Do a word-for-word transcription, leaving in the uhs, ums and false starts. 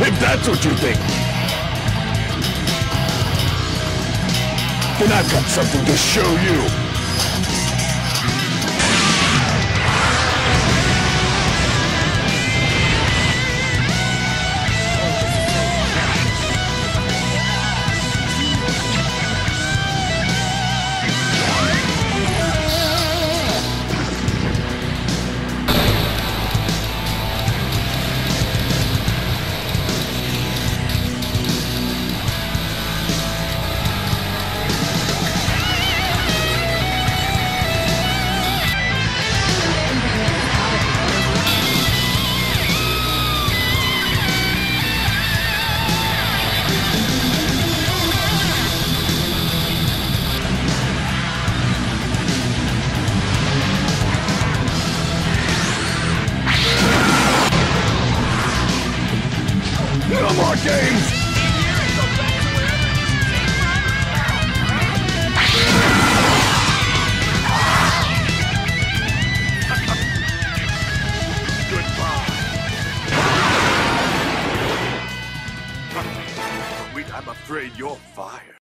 If that's what you think, then I've got something to show you. No more games! Goodbye. Wait, I'm afraid you're fired.